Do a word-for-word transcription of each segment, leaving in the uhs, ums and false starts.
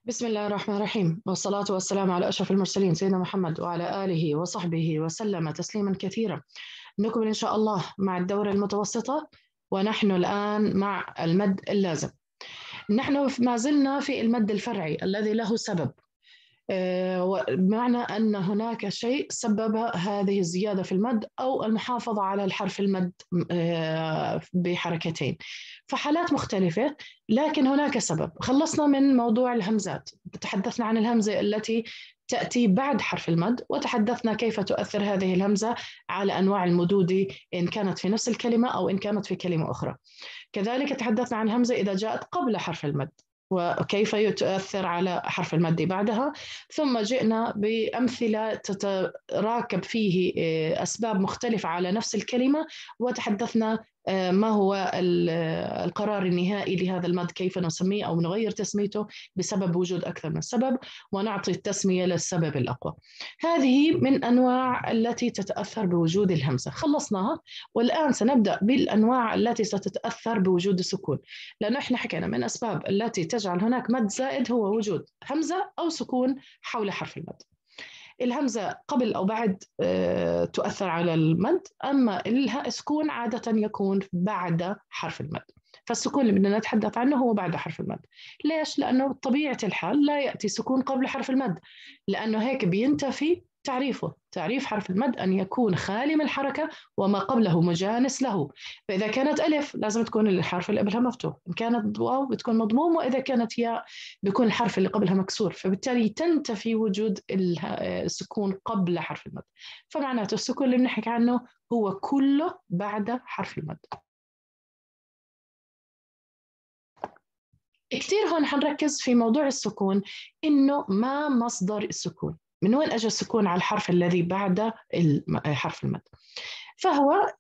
بسم الله الرحمن الرحيم، والصلاة والسلام على أشرف المرسلين سيدنا محمد وعلى آله وصحبه وسلم تسليما كثيرا. نكمل إن شاء الله مع الدورة المتوسطة، ونحن الآن مع المد اللازم. نحن ما زلنا في المد الفرعي الذي له سبب، آه، بمعنى أن هناك شيء سبب هذه الزيادة في المد أو المحافظة على الحرف المد آه، بحركتين، فحالات مختلفة. لكن هناك سبب. خلصنا من موضوع الهمزات، تحدثنا عن الهمزة التي تأتي بعد حرف المد، وتحدثنا كيف تؤثر هذه الهمزة على أنواع المدود إن كانت في نفس الكلمة أو إن كانت في كلمة أخرى. كذلك تحدثنا عن الهمزة إذا جاءت قبل حرف المد وكيف تؤثر على حرف المد بعدها. ثم جئنا بأمثلة تتراكب فيه أسباب مختلفة على نفس الكلمة، وتحدثنا ما هو القرار النهائي لهذا المد، كيف نسميه أو نغير تسميته بسبب وجود أكثر من سبب، ونعطي التسمية للسبب الأقوى. هذه من أنواع التي تتأثر بوجود الهمزة، خلصناها. والآن سنبدأ بالأنواع التي ستتأثر بوجود السكون، لأنه إحنا حكينا من أسباب التي تجعل هناك مد زائد هو وجود همزة أو سكون حول حرف المد. الهمزة قبل أو بعد تؤثر على المد، أما السكون عادة يكون بعد حرف المد. فالسكون اللي بدنا نتحدث عنه هو بعد حرف المد. ليش؟ لأنه بطبيعة الحال لا يأتي سكون قبل حرف المد، لأنه هيك بينتفي تعريفه. تعريف حرف المد أن يكون خالي من الحركة وما قبله مجانس له. فإذا كانت ألف لازم تكون الحرف اللي قبلها مفتوح، إن كانت واو بتكون مضموم، وإذا كانت ياء بيكون الحرف اللي قبلها مكسور، فبالتالي تنتفي وجود السكون قبل حرف المد. فمعناته السكون اللي بنحكي عنه هو كله بعد حرف المد. كثير هون حنركز في موضوع السكون، إنه ما مصدر السكون، من وين أجى السكون على الحرف الذي بعد حرف المد. فهو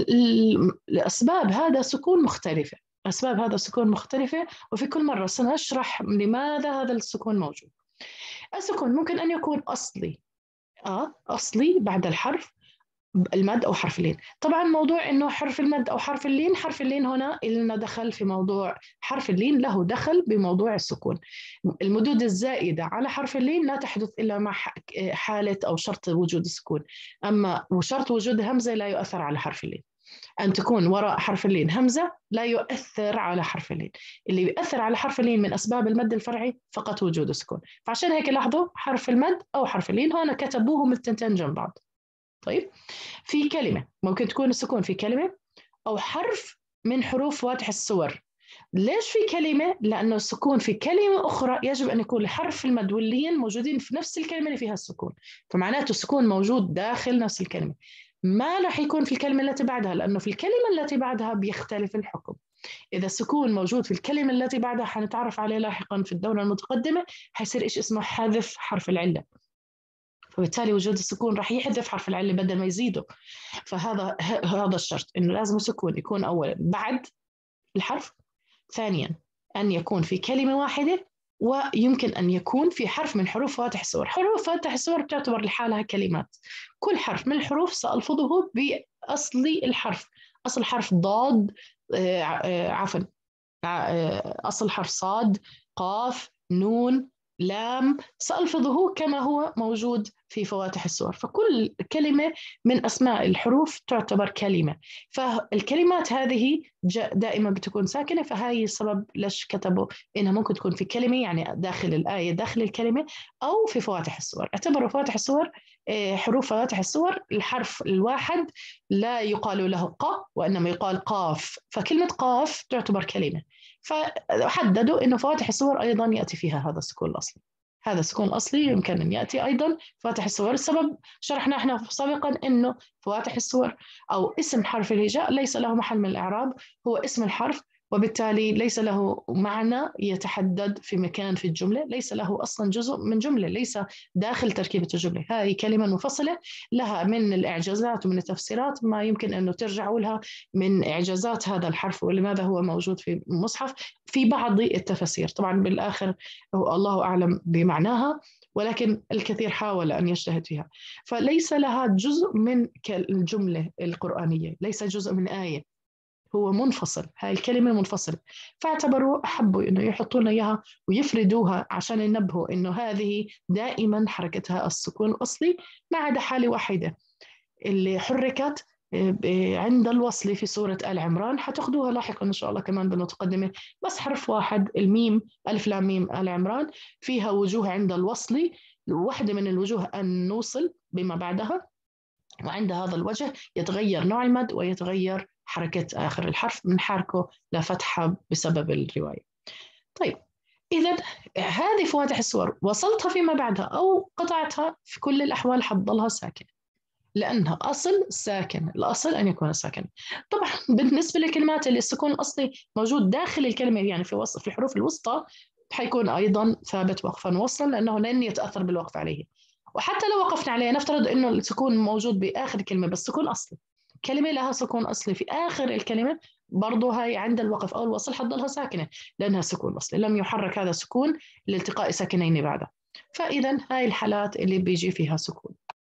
الأسباب هذا السكون مختلفة، أسباب هذا السكون مختلفة، وفي كل مرة سنشرح لماذا هذا السكون موجود. السكون ممكن أن يكون أصلي، آه أصلي بعد الحرف المد أو حرف اللين. طبعا موضوع إنه حرف المد أو حرف اللين، حرف اللين هنا لنا دخل في موضوع، حرف اللين له دخل بموضوع السكون. المدود الزائدة على حرف اللين لا تحدث إلا مع حالة أو شرط وجود السكون، أما وشرط وجود همزة لا يؤثر على حرف اللين. أن تكون وراء حرف اللين همزة لا يؤثر على حرف اللين. اللي يؤثر على حرف اللين من أسباب المد الفرعي فقط وجود السكون. فعشان هيك لاحظوا حرف المد أو حرف اللين هنا كتبوهم التنتين جنب بعض. طيب، في كلمة ممكن تكون السكون في كلمة أو حرف من حروف فواتح السور. ليش في كلمة؟ لأنه السكون في كلمة أخرى يجب أن يكون الحرف المد واللين موجودين في نفس الكلمة اللي فيها السكون، فمعناته السكون موجود داخل نفس الكلمة. ما راح يكون في الكلمة التي بعدها، لأنه في الكلمة التي بعدها بيختلف الحكم. إذا السكون موجود في الكلمة التي بعدها حنتعرف عليه لاحقا في الدورة المتقدمة، حيصير إيش اسمه حذف حرف العلة، فبالتالي وجود السكون راح يحذف حرف العلة بدل ما يزيده. فهذا هذا الشرط، إنه لازم السكون يكون أولا بعد الحرف، ثانيا أن يكون في كلمة واحدة، ويمكن أن يكون في حرف من حروف فواتح السور. حروف فواتح السور تعتبر لحالها كلمات، كل حرف من الحروف سألفظه بأصل الحرف. أصل حرف ضاد، آه، آه، عفوا، آه، أصل حرف صاد، قاف، نون، لام، سألفظه كما هو موجود في فواتح السور. فكل كلمة من أسماء الحروف تعتبر كلمة. فالكلمات هذه دائما بتكون ساكنة، فهي السبب ليش كتبوا إنها ممكن تكون في كلمة، يعني داخل الآية داخل الكلمة، أو في فواتح السور. اعتبروا فواتح السور، حروف فواتح السور الحرف الواحد لا يقال له ق، وإنما يقال قاف، فكلمة قاف تعتبر كلمة. فحددوا إنه فواتح السور أيضا يأتي فيها هذا السكون الأصلي. هذا السكون الأصلي يمكن أن يأتي أيضا فواتح السور. السبب شرحنا احنا سابقا إنه فواتح السور أو اسم حرف الهجاء ليس له محل من الإعراب، هو اسم الحرف، وبالتالي ليس له معنى يتحدد في مكان في الجملة، ليس له أصلا جزء من جملة، ليس داخل تركيبة الجملة. هذه كلمة منفصلة لها من الإعجازات ومن التفسيرات ما يمكن أنه ترجعوا لها من إعجازات هذا الحرف ولماذا هو موجود في المصحف في بعض التفاسير. طبعا بالآخر هو الله أعلم بمعناها، ولكن الكثير حاول أن يجتهد فيها. فليس لها جزء من الجملة القرآنية، ليس جزء من آية، هو منفصل، هاي الكلمة منفصلة، فاعتبروا حبوا إنه يحطوا لنا إياها ويفردوها عشان ينبهوا إنه هذه دائما حركتها السكون الأصلي، ما عدا حالة واحدة اللي حركت عند الوصل في سورة آل عمران، حتاخدوها لاحقا إن شاء الله كمان بالمتقدمة. بس حرف واحد، الميم، ألف لام ميم آل عمران، فيها وجوه عند الوصل، واحدة من الوجوه أن نوصل بما بعدها، وعند هذا الوجه يتغير نوع المد ويتغير حركة آخر الحرف من حركه لفتحة بسبب الرواية. طيب إذا هذه فواتح الصور، وصلتها فيما بعدها أو قطعتها، في كل الأحوال حتضلها ساكن، لأنها أصل ساكن، الأصل أن يكون ساكن. طبعا بالنسبة للكلمات اللي السكون الأصلي موجود داخل الكلمة، يعني في وسط في الحروف الوسطى، حيكون أيضا ثابت وقفا وصلا، لأنه لن يتأثر بالوقف عليه. وحتى لو وقفنا عليه، نفترض إنه السكون موجود بآخر الكلمة بس سكون أصلي، كلمة لها سكون أصلي في آخر الكلمة، برضو هاي عند الوقف أو الوصل حتضلها ساكنة، لأنها سكون أصلي لم يحرك هذا السكون لالتقاء ساكنين بعده. فإذا هاي الحالات اللي بيجي فيها سكون.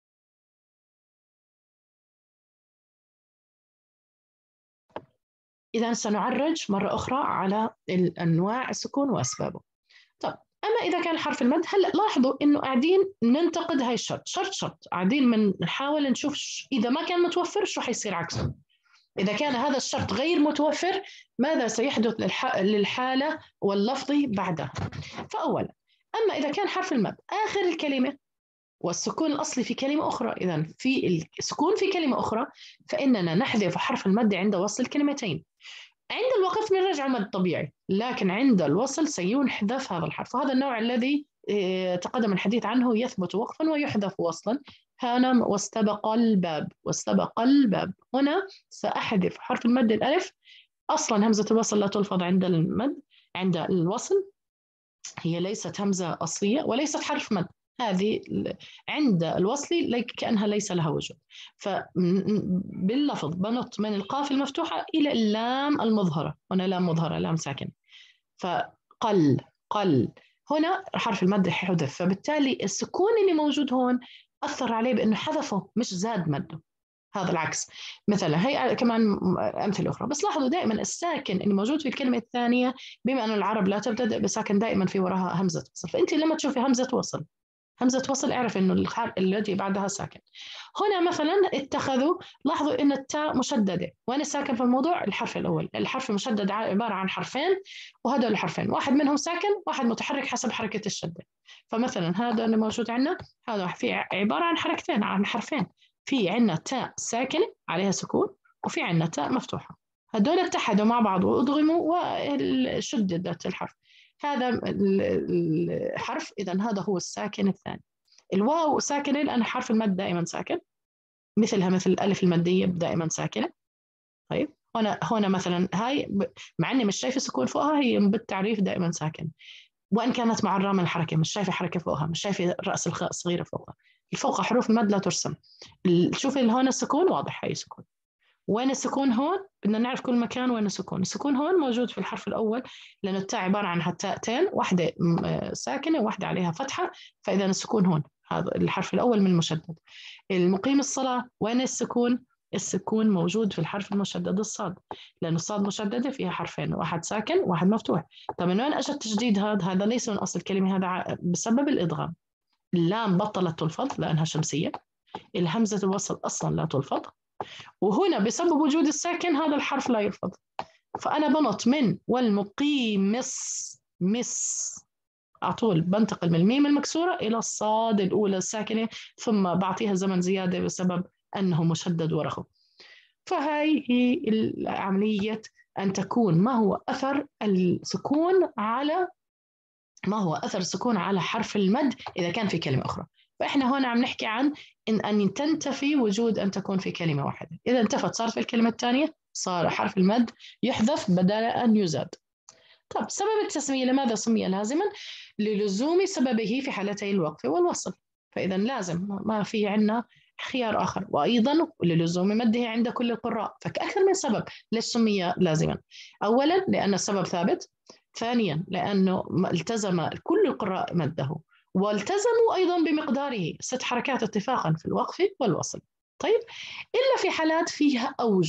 إذا سنعرج مرة أخرى على أنواع السكون وأسبابه. طب أما إذا كان حرف المد، هلأ لاحظوا إنه قاعدين ننتقد هاي الشرط، شرط شرط قاعدين من نحاول نشوف إذا ما كان متوفر شو حيصير عكسه. إذا كان هذا الشرط غير متوفر، ماذا سيحدث للحالة واللفظ بعدها؟ فأولا، أما إذا كان حرف المد آخر الكلمة والسكون الأصلي في كلمة أخرى، إذا في السكون في كلمة أخرى، فإننا نحذف حرف المد عند وصل الكلمتين. عند الوقف بنرجع مد طبيعي، لكن عند الوصل سينحذف هذا الحرف، وهذا النوع الذي تقدم الحديث عنه، يثبت وقفا ويحذف وصلا. هنا واستبق الباب، واستبق الباب، هنا سأحذف حرف المد الألف. أصلا همزة الوصل لا تلفظ عند المد، عند الوصل هي ليست همزة أصلية وليست حرف مد، هذه عند الوصل كأنها ليس لها وجود. فباللفظ بنط من القاف المفتوحة إلى اللام المظهرة، هنا لام مظهرة، لام ساكن، فقل قل، هنا حرف المد حذف، فبالتالي السكون اللي موجود هون أثر عليه بأنه حذفه مش زاد مده، هذا العكس. مثلا هي كمان أمثلة أخرى، بس لاحظوا دائما الساكن اللي موجود في الكلمة الثانية، بما أن العرب لا تبتدأ بساكن دائما في وراها همزة وصل، فأنت لما تشوفي همزة وصل همزة وصل اعرف إنه الحرف الذي بعدها ساكن. هنا مثلا اتخذوا، لاحظوا إن التاء مشددة، وين الساكن في الموضوع؟ الحرف الأول، الحرف المشدد عبارة عن حرفين، وهذول الحرفين واحد منهم ساكن واحد متحرك حسب حركة الشدة. فمثلا هذا اللي موجود عندنا، هذا في عبارة عن حركتين، عن حرفين، في عندنا تاء ساكنة عليها سكون، وفي عندنا تاء مفتوحة، هدول اتحدوا مع بعض وأضغموا وشددت الحرف، هذا الحرف. إذا هذا هو الساكن الثاني. الواو ساكنة لأن حرف المد دائما ساكن، مثلها مثل الألف المادية دائما ساكنة. طيب هنا هنا مثلا هاي مع إني مش شايفة سكون فوقها، هي بالتعريف دائما ساكن، وإن كانت مع الرام الحركة، مش شايفة حركة فوقها، مش شايفة رأس الخاء الصغيرة فوقها، الفوق حروف المد لا ترسم. شوفي هون السكون واضح، هاي سكون. وين السكون هون؟ بدنا نعرف كل مكان وين السكون. السكون هون موجود في الحرف الأول، لأن التاء عبارة عن تاءتين، واحدة ساكنة وواحدة عليها فتحة، فإذا السكون هون، هذا الحرف الأول من المشدد. المقيم الصلاة وين السكون؟ السكون موجود في الحرف المشدد الصاد، لأن الصاد مشددة فيها حرفين، واحد ساكن واحد مفتوح. طب من وين أجى التشديد هذا؟ هذا ليس من أصل الكلمة، هذا بسبب الإدغام. اللام بطلت تلفظ لأنها شمسية، الهمزة الوصل أصلا لا تلفظ، وهنا بسبب وجود الساكن هذا الحرف لا يلفظ. فأنا بنط من والمقيم مس مس، على طول بنتقل من الميم المكسورة إلى الصاد الأولى الساكنة، ثم بعطيها زمن زيادة بسبب أنه مشدد ورخو. فهاي هي عملية أن تكون ما هو أثر السكون على ما هو أثر السكون على حرف المد إذا كان في كلمة أخرى. فإحنا هنا عم نحكي عن إن أن تنتفي وجود أن تكون في كلمة واحدة، إذا انتفت صارت في الكلمة الثانية صار حرف المد يحذف بدل أن يزاد. طب سبب التسمية لماذا سمي لازما؟ للزوم سببه في حالتي الوقف والوصل، فإذا لازم ما في عندنا خيار آخر، وأيضا للزوم مده عند كل القراء، فكأكثر من سبب ليش سمي لازما. أولا لأن السبب ثابت، ثانيا لأنه التزم كل القراء مده، والتزموا أيضا بمقداره ست حركات اتفاقا في الوقف والوصل. طيب إلا في حالات فيها أوجه،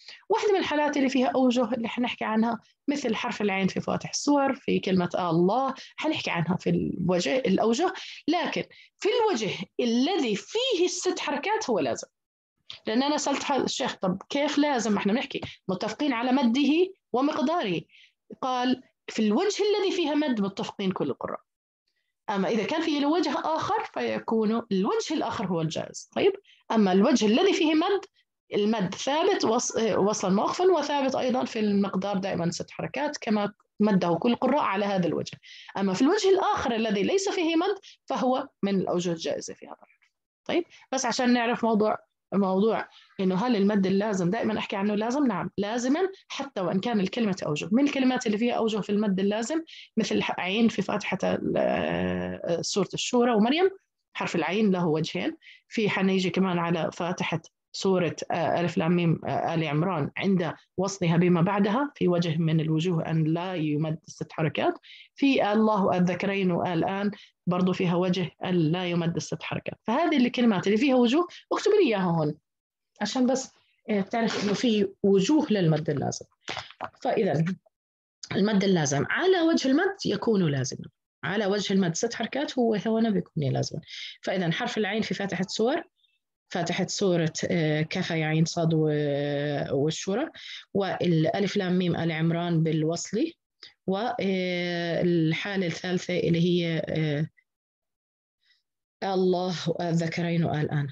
واحدة من الحالات اللي فيها أوجه اللي حنحكي عنها مثل حرف العين في فواتح السور، في كلمة الله حنحكي عنها في الوجه الأوجه. لكن في الوجه الذي فيه الست حركات هو لازم. لأن أنا سألت الشيخ طب كيف لازم؟ احنا بنحكي متفقين على مده ومقداره. قال في الوجه الذي فيها مد متفقين كل القراء. أما إذا كان فيه وجه آخر فيكون الوجه الآخر هو الجائز. طيب أما الوجه الذي فيه مد، المد ثابت وصلا موقفا، وثابت أيضا في المقدار دائما ست حركات كما مده كل القراء على هذا الوجه. أما في الوجه الآخر الذي ليس فيه مد فهو من الأوجه الجائزة في هذا الحرف. طيب بس عشان نعرف موضوع موضوع إنه هل المد اللازم دائما أحكي عنه لازم؟ نعم لازما، حتى وإن كان الكلمة أوجه. من الكلمات اللي فيها أوجه في المد اللازم مثل عين في فاتحة سورة الشورى ومريم، حرف العين له وجهين. في حنيجي كمان على فاتحة سورة ألف لام ميم آل عمران عند وصلها بما بعدها في وجه من الوجوه أن لا يمد ست حركات. في الله الذكرين والآن برضو فيها وجه أن لا يمد ست حركات. فهذه الكلمات اللي فيها وجوه اكتب لي إياها هون عشان بس تعرف إنه في وجوه للمد اللازم. فإذا المد اللازم على وجه المد يكون لازما، على وجه المد ست حركات هو هنا بيكون لازما. فإذا حرف العين في فاتحة سور، فاتحة سورة كاف يا عين صاد والشورى، والألف لام ميم آل عمران بالوصل، والحالة الثالثة اللي هي الله الذكرين والآن.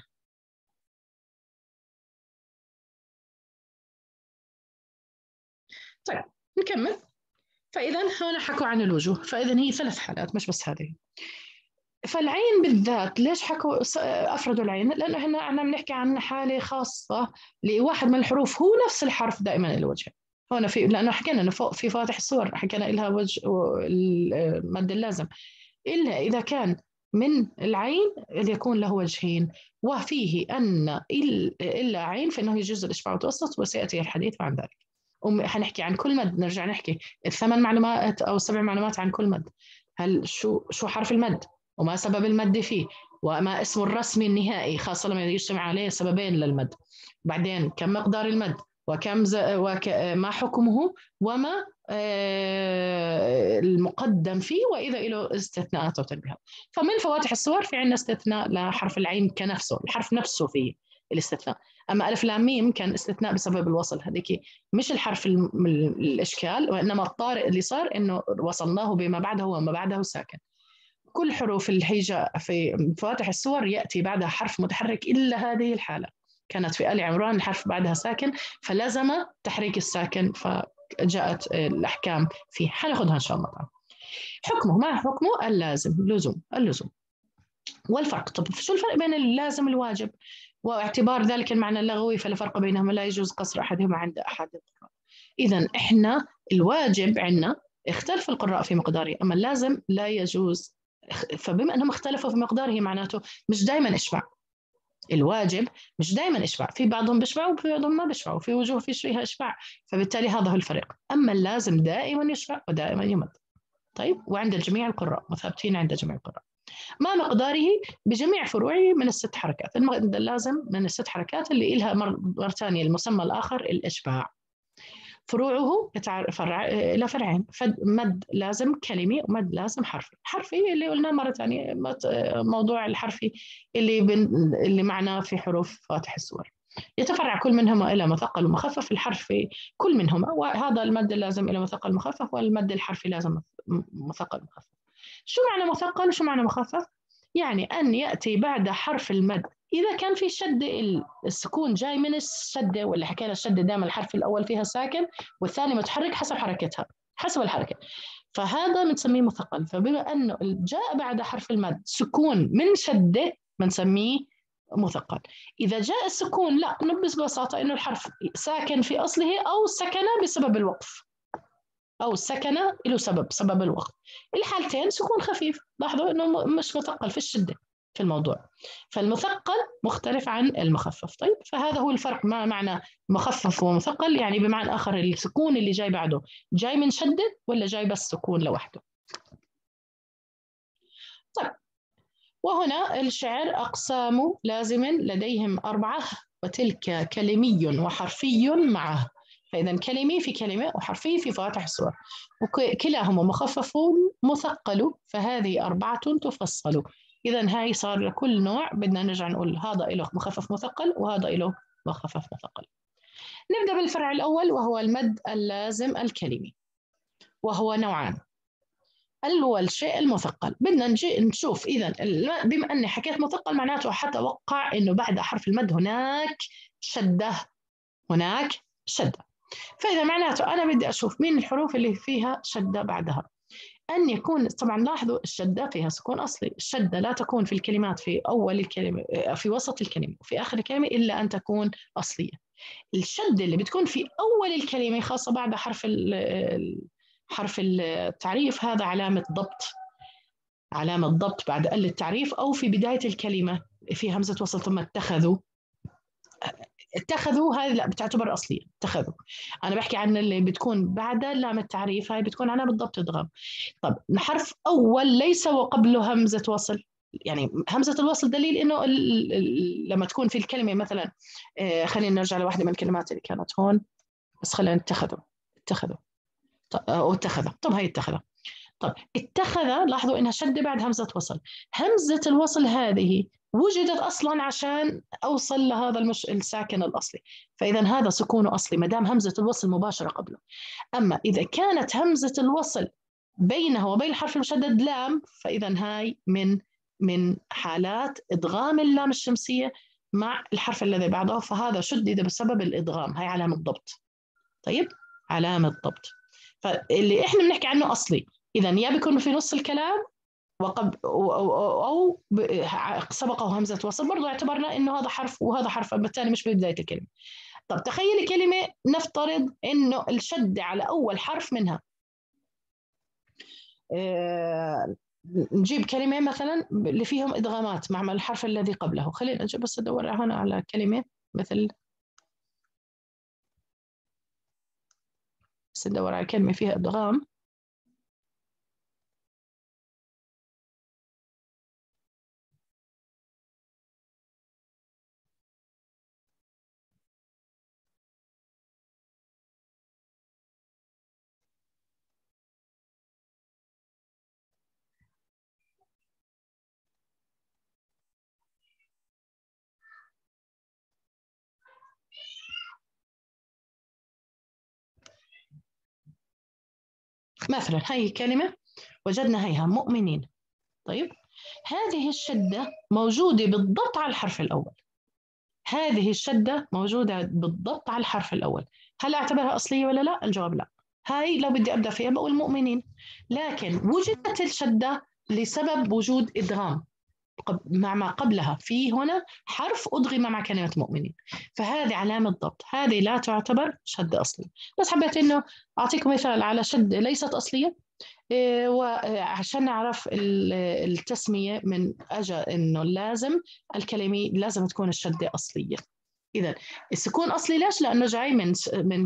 طيب نكمل. فإذا هنا حكوا عن الوجوه، فإذا هي ثلاث حالات مش بس هذه. فالعين بالذات ليش حكوا أفردوا العين؟ لأنه هنا احنا بنحكي عن حالة خاصة لواحد من الحروف هو نفس الحرف دائما الوجه. هنا في لأنه حكينا إنه فوق في فواتح السور حكينا لها وجه المد اللازم، إلا إذا كان من العين يكون له وجهين، وفيه أن إلا عين فإنه يجوز الإشباع والتوسط، وسيأتي الحديث عن ذلك. وحنحكي عن كل مد، نرجع نحكي الثمان معلومات أو السبع معلومات عن كل مد. هل شو شو حرف المد وما سبب المد فيه وما اسمه الرسمي النهائي، خاصة لما يجتمع عليه سببين للمد. بعدين كم مقدار المد وكم ز... وك... ما حكمه وما آه المقدم فيه وإذا له استثناءات أو تنبيهات. فمن فواتح الصور في عندنا استثناء لحرف العين كنفسه، الحرف نفسه فيه الاستثناء. أما ألف لام ميم كان استثناء بسبب الوصل، هذيك مش الحرف الإشكال، وإنما الطارئ اللي صار إنه وصلناه بما بعده وما بعده ساكن. كل حروف الهيجاء في فواتح السور يأتي بعدها حرف متحرك إلا هذه الحالة، كانت في آل عمران الحرف بعدها ساكن فلزم تحريك الساكن فجاءت الأحكام فيه. حناخدها إن شاء الله تعالى. حكمه، ما حكمه؟ اللازم، لزوم، اللزوم. والفرق، طب شو الفرق بين اللازم والواجب؟ واعتبار ذلك المعنى اللغوي فلا فرق بينهما، لا يجوز قصر أحدهما عند أحد القراء. إذا إحنا الواجب عندنا اختلف القراء في مقداره، أما اللازم لا يجوز. فبما أنهم اختلفوا في مقداره معناته مش دائما إشباع. الواجب مش دائما إشباع، في بعضهم بيشبعوا وفي بعضهم ما بيشبعوا، في وجوه في فيها إشباع، فبالتالي هذا هو الفرق. أما اللازم دائما يشبع ودائما يمد. طيب وعند الجميع القراء مثابتين عند جميع القراء. ما مقداره؟ بجميع فروعه من الست حركات. المد اللازم من الست حركات اللي إلها مرة ثانية المسمى الآخر الإشباع. فروعه فرع إلى فرعين، مد لازم كلمي ومد لازم حرفي. حرفي اللي قلنا مرة ثانية موضوع الحرفي اللي بن... اللي معنا في حروف فاتح السور، يتفرع كل منهما إلى مثقل ومخفف. الحرفي كل منهما، وهذا المد اللازم إلى مثقل مخفف، والمد الحرفي لازم مثقل مخفف. شو معنى مثقل وشو معنى مخفف؟ يعني أن يأتي بعد حرف المد إذا كان في شدة، السكون جاي من الشدة، واللي حكينا الشدة دائما الحرف الأول فيها ساكن والثاني متحرك حسب حركتها، حسب الحركة، فهذا بنسميه مثقل. فبما أنه جاء بعد حرف المد سكون من شدة بنسميه مثقل. إذا جاء السكون لا، نبس ببساطة إنه الحرف ساكن في أصله أو سكن بسبب الوقف، أو سكن له سبب سبب الوقف. الحالتين سكون خفيف، لاحظوا إنه مش مثقل في الشدة في الموضوع. فالمثقل مختلف عن المخفف. طيب فهذا هو الفرق، ما معنى مخفف ومثقل؟ يعني بمعنى آخر السكون اللي جاي بعده جاي من شدة ولا جاي بس سكون لوحده. طيب وهنا الشعر أقسام لازم لديهم أربعة وتلك كلمي وحرفي معه. فإذا كلمي في كلمة وحرفي في فواتح الصور، وكلاهما مخفف مثقل، فهذه أربعة تفصل. إذا هاي صار لكل نوع بدنا نرجع نقول هذا له مخفف مثقل وهذا له مخفف مثقل. نبدأ بالفرع الأول وهو المد اللازم الكلمي، وهو نوعان. أول شيء المثقل، بدنا نجي نشوف إذا بما أني حكيت مثقل معناته حتوقع إنه بعد حرف المد هناك شدة، هناك شدة. فإذا معناته أنا بدي أشوف مين الحروف اللي فيها شدة بعدها. أن يكون، طبعا لاحظوا الشدة فيها سكون أصلي، الشدة لا تكون في الكلمات في أول الكلمة، في وسط الكلمة وفي آخر الكلمة، إلا أن تكون أصلية. الشدة اللي بتكون في أول الكلمة خاصة بعد حرف حرف التعريف، هذا علامة ضبط، علامة ضبط بعد ال التعريف، أو في بداية الكلمة في همزة وصل ثم اتخذوا. اتخذوا هذه لا بتعتبر أصلية، اتخذوا. أنا بحكي عن اللي بتكون بعد لام التعريف، هاي بتكون علامة ضبط إدغام. طب حرف أول ليس وقبله همزة وصل، يعني همزة الوصل دليل إنه ال ال لما تكون في الكلمة مثلا، آه خلينا نرجع لواحدة من الكلمات اللي كانت هون، بس خلينا اتخذوا، اتخذوا أو اتخذ. طب هاي اتخذ. طب اتخذ، لاحظوا إنها شدة بعد همزة وصل. همزة الوصل هذه وجدت أصلا عشان أوصل لهذا المش... الساكن الأصلي، فإذا هذا سكونه أصلي ما دام همزة الوصل مباشرة قبله. أما إذا كانت همزة الوصل بينه وبين الحرف المشدد لام، فإذا هاي من من حالات إدغام اللام الشمسية مع الحرف الذي بعده، فهذا شدد بسبب الإدغام، هاي علامة ضبط. طيب علامة ضبط. فاللي إحنا بنحكي عنه أصلي، إذا يا بيكون في نص الكلام وقب أو, أو, أو سبقه همزة وصل، برضو اعتبرنا إنه هذا حرف وهذا حرف، بالتالي مش ببداية الكلمة. طب تخيلي كلمة نفترض إنه الشدة على أول حرف منها، اه نجيب كلمة مثلا اللي فيهم إدغامات مع الحرف الذي قبله. خلينا نجيب بس أدور هنا على كلمة مثل، بس ندور على كلمة فيها إدغام. مثلا هاي كلمة وجدنا هيها مؤمنين. طيب هذه الشدة موجودة بالضبط على الحرف الأول، هذه الشدة موجودة بالضبط على الحرف الأول. هل أعتبرها أصلية ولا لا؟ الجواب لا. هاي لو بدي أبدأ فيها بقول مؤمنين، لكن وجدت الشدة لسبب وجود إدغام مع ما قبلها، في هنا حرف أدغم مع كلمة مؤمنين، فهذه علامة ضبط، هذه لا تعتبر شدة أصلية. بس حبيت إنه أعطيكم مثال على شدة ليست أصلية، وعشان نعرف التسمية من أجل إنه لازم الكلمة لازم تكون الشدة أصلية. إذا السكون أصلي ليش؟ لأنه جاي من من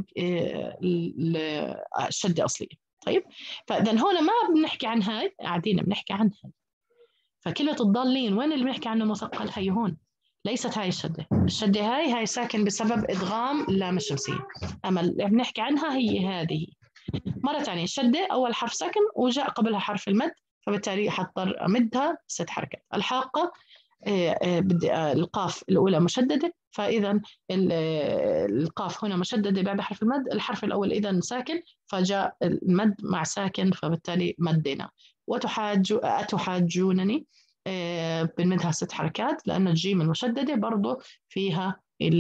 الشدة أصلية. طيب فإذا هون ما بنحكي عن هاي، قاعدين بنحكي عن هاي. فكلمة الضالين وين اللي بنحكي عنه مثقل؟ هي هون، ليست هاي الشدة، الشدة هاي هاي ساكن بسبب إدغام اللام الشمسية، أما اللي بنحكي عنها هي هذه. مرة ثانية الشدة أول حرف ساكن وجاء قبلها حرف المد، فبالتالي حضطر أمدها ست حركات. الحاقة بدي القاف الأولى مشددة، فإذا القاف هنا مشددة بعد حرف المد، الحرف الأول إذا ساكن فجاء المد مع ساكن، فبالتالي مدنا. وتحاج أتحاجونني بنمدها ست حركات لأن الجيم المشددة برضو فيها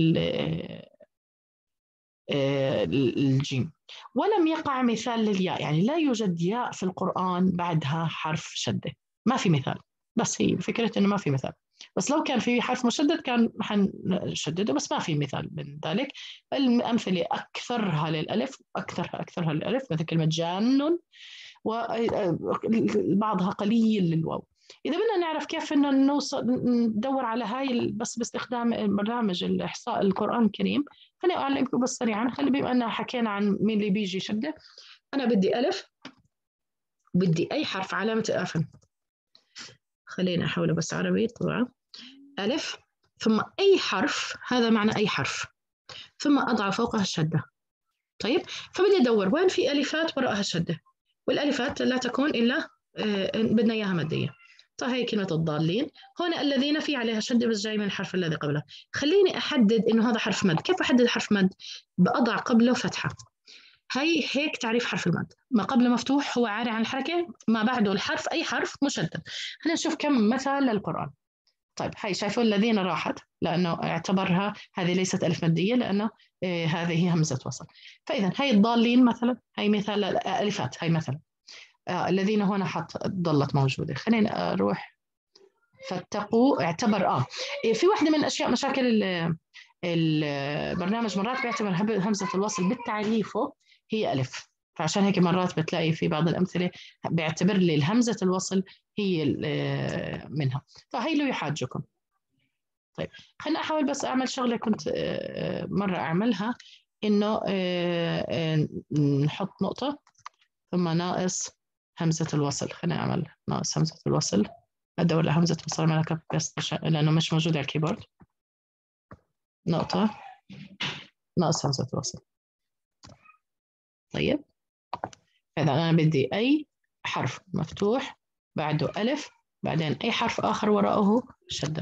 الجيم. ولم يقع مثال للياء، يعني لا يوجد ياء في القرآن بعدها حرف شدة، ما في مثال، بس هي فكرة إنه ما في مثال. بس لو كان في حرف مشدد كان حنشدده، بس ما في مثال من ذلك. الأمثلة أكثرها للألف، أكثرها أكثرها للألف، مثل كلمة جان، وبعضها قليل للواو. إذا بدنا نعرف كيف إنه نوصل ندور على هاي بس باستخدام برنامج الإحصاء القرآن الكريم، خليني أعلمكم بس سريعا. خلي بما أن حكينا عن مين اللي بيجي شدة، أنا بدي ألف، بدي أي حرف علامة أفن، خلينا أحوله بس عربي طبعا. ألف ثم أي حرف، هذا معنى أي حرف، ثم أضع فوقها الشدة. طيب، فبدي أدور وين في ألفات وراءها الشدة، والألفات لا تكون إلا آه، بدنا إياها مادية. طيب هي كلمة الضالين، هنا الذين في عليها شدة بس جاي من الحرف الذي قبله. خليني أحدد إنه هذا حرف مد. كيف أحدد حرف مد؟ بأضع قبله فتحة. هي هيك تعريف حرف المد، ما قبل مفتوح هو عاري عن الحركة، ما بعده الحرف أي حرف مشدد. خلينا نشوف كم مثل للقرآن. طيب هاي شايفوا الذين راحت لأنه اعتبرها هذه ليست ألف مادية، لأنه آه هذه همزة وصل. فإذا هاي الضالين مثلا، هاي مثال ألفات، هاي مثلا آه الذين هنا حط ضلت موجودة. خلينا أروح فاتقوا، اعتبر آه في واحدة من أشياء مشاكل البرنامج، مرات بيعتبر همزة الوصل بالتعريفه هي ألف، فعشان هيك مرات بتلاقي في بعض الأمثلة بيعتبر لي الهمزة الوصل هي منها، فهي له يحاجكم. طيب خلينا أحاول بس أعمل شغلة كنت مرة أعملها، إنه نحط نقطة ثم ناقص همزة الوصل. خلينا أعمل ناقص همزة الوصل، أدور لهمزة وصل أعملها كوبي بيست لأنه مش موجود على الكيبورد. نقطة ناقص همزة الوصل. طيب إذا أنا بدي أي حرف مفتوح بعده ألف، بعدين أي حرف آخر وراءه شدة.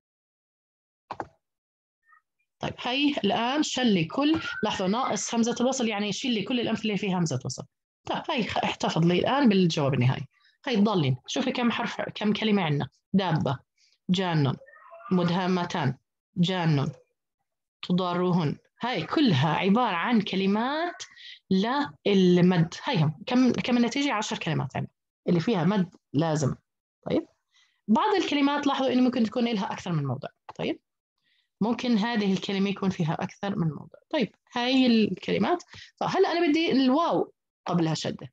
طيب هي الآن شل لي كل، لاحظوا ناقص همزة الوصل يعني يشيل لي كل الأمثلة اللي فيها همزة وصل. طيب هي احتفظ لي الآن بالجواب النهائي. هي تضلين، شوفي كم حرف، كم كلمة عندنا: دابة، جان، مدهمتان، جان، تضارهن. هاي كلها عبارة عن كلمات للمد. هيهم كم كم النتيجة؟ عشر كلمات يعني اللي فيها مد لازم. طيب بعض الكلمات لاحظوا إنه ممكن تكون لها أكثر من موضع. طيب ممكن هذه الكلمة يكون فيها أكثر من موضع. طيب هاي الكلمات. فهلا أنا بدي الواو قبلها شدة،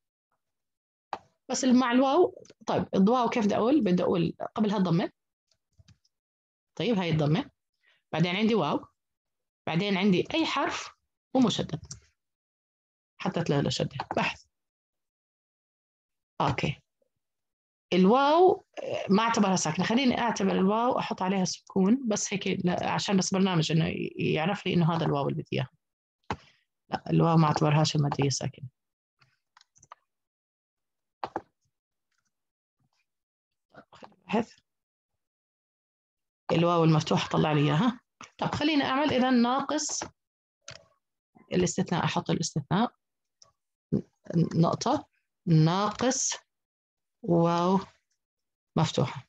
بس مع الواو. طيب الواو كيف بدي أقول؟ بدي أقول قبلها ضمة. طيب هاي الضمة، بعدين عندي واو، بعدين عندي أي حرف ومشدد حتى تلاقي شدة. بحث. اوكي الواو ما اعتبرها ساكنه، خليني اعتبر الواو احط عليها سكون بس هيك عشان بس برنامج انه يعرف لي انه هذا الواو اللي بدي اياه. لا الواو ما اعتبرهاش الماديه ساكنه. بحث الواو المفتوح طلع لي اياها. طب خليني اعمل اذا ناقص الاستثناء، احط الاستثناء نقطه ناقص واو مفتوحه.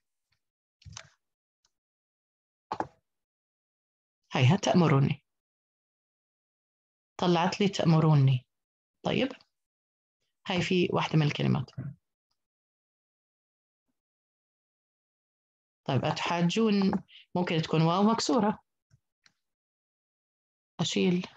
هيها تأمروني، طلعت لي تأمروني. طيب هاي في واحدة من الكلمات. طيب أتحاجون ممكن تكون واو مكسورة، أشيل.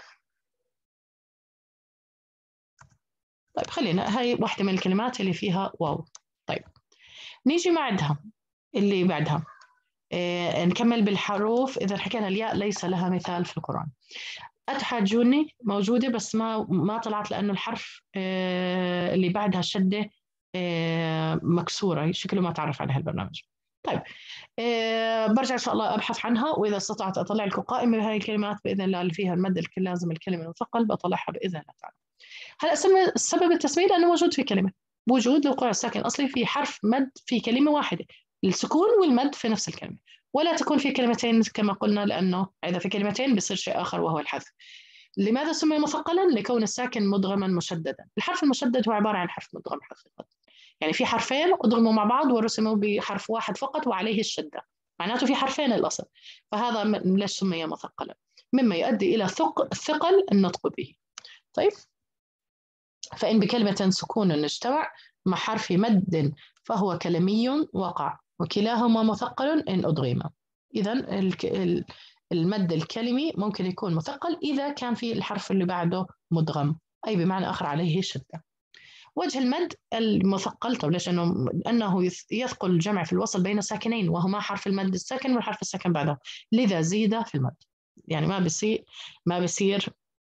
طيب خلينا هاي واحدة من الكلمات اللي فيها واو. طيب نيجي بعدها اللي بعدها إيه، نكمل بالحروف. إذا حكينا الياء ليس لها مثال في القرآن. أتحاجوني موجودة بس ما ما طلعت لأنه الحرف إيه اللي بعدها شدة إيه مكسورة، شكله ما تعرف عليها البرنامج. طيب إيه برجع إن شاء الله أبحث عنها، وإذا استطعت أطلع لكم قائمة بهاي الكلمات بإذن الله اللي فيها المد الكل لازم الكلمة المثقل بطلعها بإذن الله تعالى. هلا السبب التسمية لأنه موجود في كلمة، بوجود الوقوع الساكن الأصلي في حرف مد في كلمة واحدة، السكون والمد في نفس الكلمة، ولا تكون في كلمتين كما قلنا، لأنه إذا في كلمتين بيصير شيء آخر وهو الحذف. لماذا سمي مثقلا؟ لكون الساكن مدغما مشددا. الحرف المشدد هو عبارة عن حرف مدغم حقيقة، يعني في حرفين أدغموا مع بعض ورسموا بحرف واحد فقط وعليه الشدة، معناته في حرفين الأصل، فهذا ليش سمي مثقلا؟ مما يؤدي إلى ثقل النطق به. طيب فإن بكلمة سكون اجتمع مع حرف مد فهو كلمي وقع، وكلاهما مثقل إن أدغما. إذا المد الكلمي ممكن يكون مثقل إذا كان في الحرف اللي بعده مدغم، أي بمعنى آخر عليه شدة. وجه المد المثقل، طب ليش؟ أنه لأنه يثقل الجمع في الوصل بين ساكنين وهما حرف المد الساكن والحرف الساكن بعده، لذا زيد في المد. يعني ما بصير ما بصير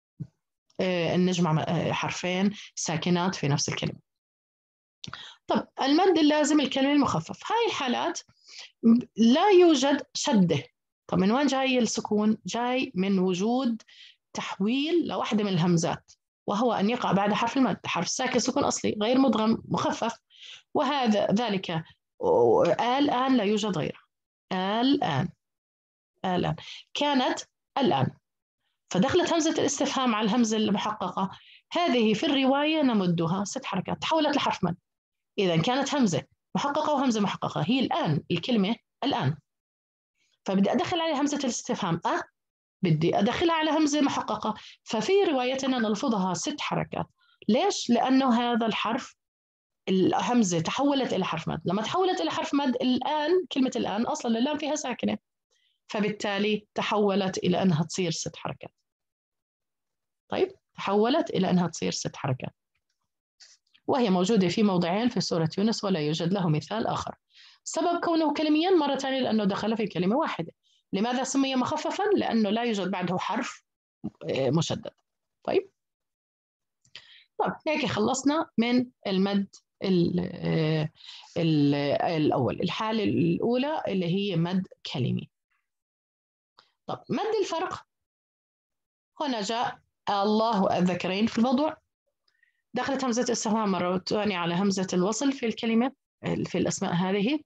نجمع حرفين ساكنات في نفس الكلمة. طب المد اللازم الكلمة المخفف، هاي الحالات لا يوجد شدة طب من وين جاي السكون؟ جاي من وجود تحويل لواحدة من الهمزات، وهو أن يقع بعد حرف المد حرف ساكن سكون أصلي غير مدغم مخفف، وهذا ذلك الآن لا يوجد غيره. الآن الآن كانت الآن، فدخلت همزة الاستفهام على الهمزة المحققة، هذه في الرواية نمدها ست حركات، تحولت لحرف مد. إذا كانت همزة محققة وهمزة محققة، هي الآن الكلمة الآن، فبدي أدخل عليها همزة الاستفهام أ، بدي أدخلها على همزة محققة، ففي روايتنا نلفظها ست حركات. ليش؟ لأنه هذا الحرف الهمزة تحولت إلى حرف مد، لما تحولت إلى حرف مد الآن، كلمة الآن أصلا اللام فيها ساكنة، فبالتالي تحولت إلى أنها تصير ست حركات. طيب تحولت إلى أنها تصير ست حركات، وهي موجودة في موضعين في سورة يونس ولا يوجد له مثال آخر. سبب كونه كلميا مرة ثانية لأنه دخل في كلمة واحدة. لماذا سمي مخففا؟ لأنه لا يوجد بعده حرف مشدد. طيب طب هيك خلصنا من المد ال ال الأول، الحالة الأولى اللي هي مد كلمي. طب مد الفرق، هنا جاء الله الذكرين في الموضوع، دخلت همزة استفهام مرة ثانية على همزة الوصل في الكلمة في الأسماء هذه،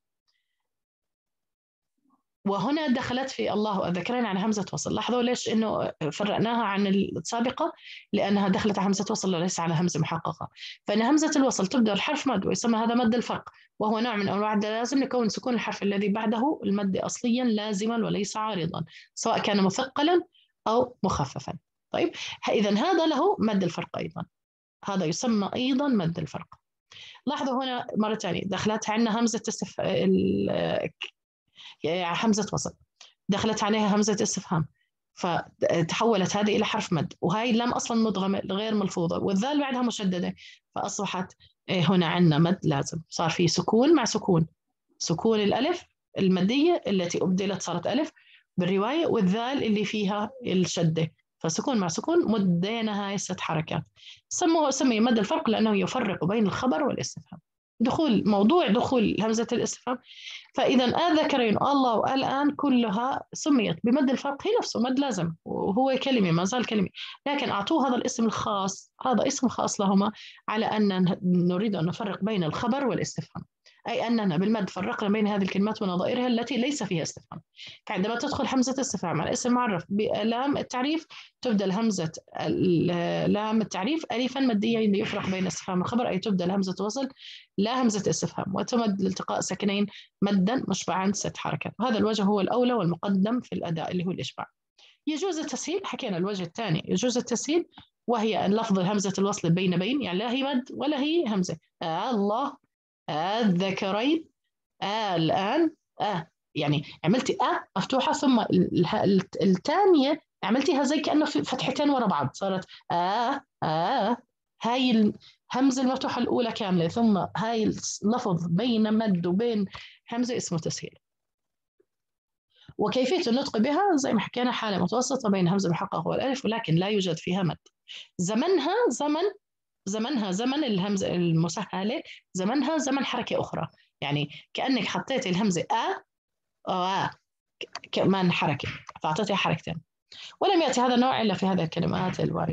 وهنا دخلت في الله الذكرين على همزة وصل. لاحظوا ليش إنه فرقناها عن السابقة؟ لأنها دخلت على همزة وصل وليس على همزة محققة. فإن همزة الوصل تبدأ الحرف مد ويسمى هذا مد الفرق، وهو نوع من أنواع اللازم لكون سكون الحرف الذي بعده المد أصليا لازما وليس عارضا، سواء كان مثقلا أو مخففا. طيب إذا هذا له مد الفرق أيضا، هذا يسمى أيضا مد الفرق. لاحظوا هنا مرة ثانية دخلت عندنا همزة استف... همزة وصل، دخلت عليها همزة استفهام، فتحولت هذه إلى حرف مد، وهي اللام أصلا مدغمة غير ملفوظة، والذال بعدها مشددة، فأصبحت هنا عندنا مد لازم، صار في سكون مع سكون، سكون الألف المدية التي أبدلت صارت ألف بالرواية، والذال اللي فيها الشدة، فسكون مع سكون مدينا هاي ست حركات. سموه سمي مد الفرق لأنه يفرق بين الخبر والاستفهام، دخول موضوع دخول همزة الاستفهام. فإذا الذكرين الله والآن كلها سميت بمد الفرق، هي نفسه مد لازم وهو كلمة ما زال كلمة، لكن أعطوه هذا الاسم الخاص، هذا اسم خاص لهما على أن نريد أن نفرق بين الخبر والاستفهام، أي أننا بالمد فرقنا بين هذه الكلمات ونظائرها التي ليس فيها استفهام. فعندما تدخل همزة استفهام على اسم معرف بلام التعريف تبدل همزة لام التعريف ألفا مدية ليفرق بين استفهام الخبر، أي تبدل همزة وصل لا همزة استفهام، وتمد لالتقاء ساكنين مدا مشبعا ست حركات. هذا الوجه هو الأولى والمقدم في الأداء اللي هو الإشباع. يجوز التسهيل، حكينا الوجه الثاني يجوز التسهيل، وهي أن لفظ همزة الوصل بين بين، يعني لا هي مد ولا هي همزة. آه الله آه الذكرين آه الآن آه، يعني عملتي آه مفتوحة ثم الثانية عملتيها زي كأنه في فتحتين ورا بعض، صارت آه آه، هاي الهمزة المفتوحة الأولى كاملة ثم هاي اللفظ بين مد وبين همزة اسمه تسهيل. وكيفية النطق بها زي ما حكينا حالة متوسطة بين همزة المحققة والألف، ولكن لا يوجد فيها مد. زمنها زمن زمنها زمن الهمزة المسهلة، زمنها زمن حركة أخرى، يعني كأنك حطيت الهمزة آ آ كمان حركة فأعطيتها حركتين، ولم يأتي هذا النوع إلا في هذه الكلمات الواردة.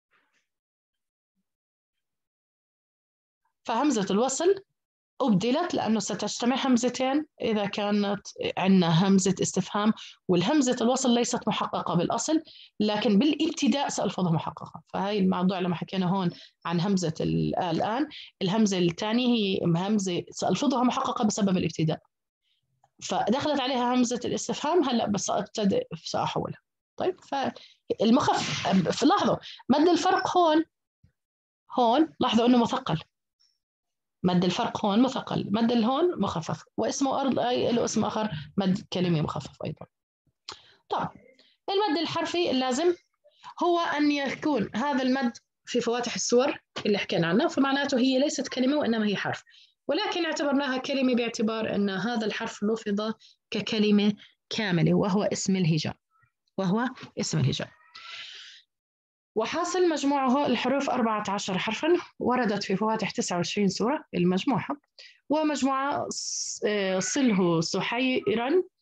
فهمزة الوصل أبدلت لأنه ستجتمع همزتين إذا كانت عندنا همزة استفهام، والهمزة الوصل ليست محققة بالأصل لكن بالابتداء سألفظها محققة. فهي الموضوع لما حكينا هون عن همزة الآن، الهمزة الثانية هي همزة سألفظها محققة بسبب الابتداء، فدخلت عليها همزة الاستفهام، هلأ بس أبتدئ سأحولها. طيب فالمخفف لاحظوا مد الفرق هون، هون لاحظوا أنه مثقل، مد الفرق هون مثقل، مد الهون مخفف، واسمه أرض أي له اسم آخر مد كلمي مخفف أيضا. طب المد الحرفي اللازم هو أن يكون هذا المد في فواتح السور اللي حكينا عنها، فمعناته هي ليست كلمة وإنما هي حرف، ولكن اعتبرناها كلمة باعتبار أن هذا الحرف لفظ ككلمة كاملة وهو اسم الهجاء، وهو اسم الهجاء. وحاصل مجموعه الحروف أربعة عشر حرفا، وردت في فواتح تسعة وعشرين سورة المجموعة، ومجموعة صله سحيرا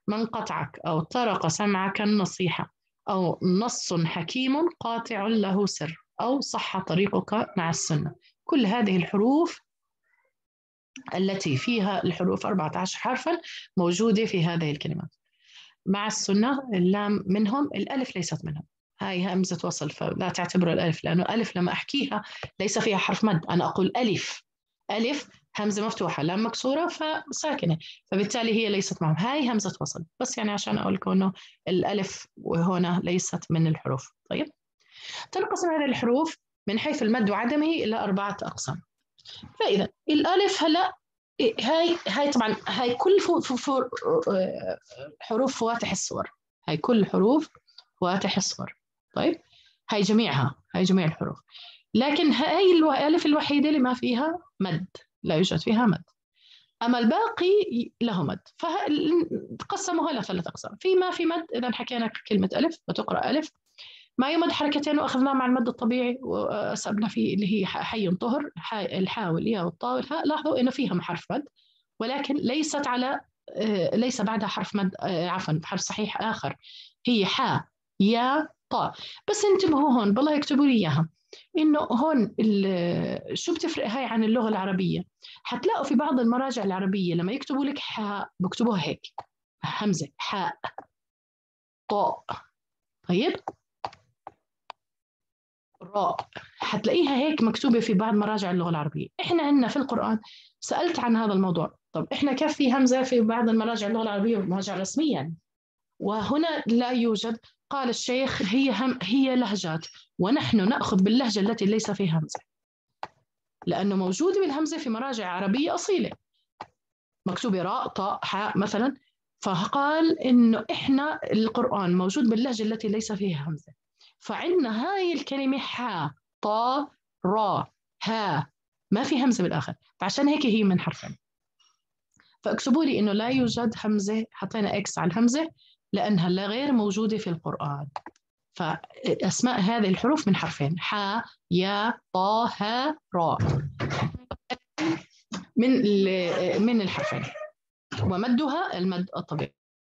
من قطعك أو طرق سمعك النصيحة، أو نص حكيم قاطع له سر، أو صح طريقك مع السنة. كل هذه الحروف التي فيها الحروف أربعة عشر حرفا موجودة في هذه الكلمات. مع السنة اللام منهم، الألف ليست منهم، هاي همزة وصل، فلا تعتبر الألف، لأنه ألف لما أحكيها ليس فيها حرف مد. أنا أقول ألف، ألف همزة مفتوحة، لام مكسورة فساكنة، فبالتالي هي ليست معهم، هاي همزة وصل. بس يعني عشان أقول لكم إنه الألف هنا ليست من الحروف. طيب، تنقسم هذه الحروف من حيث المد وعدمه إلى أربعة أقسام. فإذا الألف هلا، هاي هاي طبعا هاي كل فو فو فو حروف فواتح الصور، هاي كل حروف فواتح الصور. طيب، هاي جميعها، هاي جميع الحروف، لكن هاي الألف الوحيدة اللي ما فيها مد، لا يوجد فيها مد. أما الباقي له مد، فقسموها إلى ثلاث أقسام. في ما في مد، إذا حكينا كلمة ألف وتقرأ ألف، ما يمد حركتين وأخذناه مع المد الطبيعي وأسأبنا فيه اللي هي حي طهر، الحاء والياء والطاء والهاء. لاحظوا إنه فيها حرف مد، ولكن ليست على ليس بعدها حرف مد، عفوا حرف صحيح آخر، هي حاء يا طاء. بس انتبهوا هون، بالله يكتبوا لي إياها، إنه هون شو بتفرق هاي عن اللغة العربية. حتلاقوا في بعض المراجع العربية لما يكتبوا لك حاء بكتبوها هيك، همزة حاء طاء. طيب، راء، حتلاقيها هيك مكتوبة في بعض مراجع اللغة العربية. إحنا عندنا في القرآن، سألت عن هذا الموضوع، طب إحنا كيف في همزة في بعض المراجع اللغة العربية مراجع رسميا يعني. وهنا لا يوجد. قال الشيخ هي هم هي لهجات، ونحن نأخذ باللهجة التي ليس فيها همزة، لأنه موجود بالهمزة في مراجع عربية أصيلة مكتوبة راء طاء حاء مثلا. فقال إنه إحنا القرآن موجود باللهجة التي ليس فيها همزة، فعندنا هاي الكلمة حاء طاء راء ها، ما في همزة بالآخر، فعشان هيك هي من حرفين. فاكتبوا لي إنه لا يوجد همزة، حطينا إكس على الهمزة لأنها لا غير موجودة في القرآن. فأسماء هذه الحروف من حرفين، حاء يا طا ها راء، من من الحرفين، ومدها المد الطبيعي.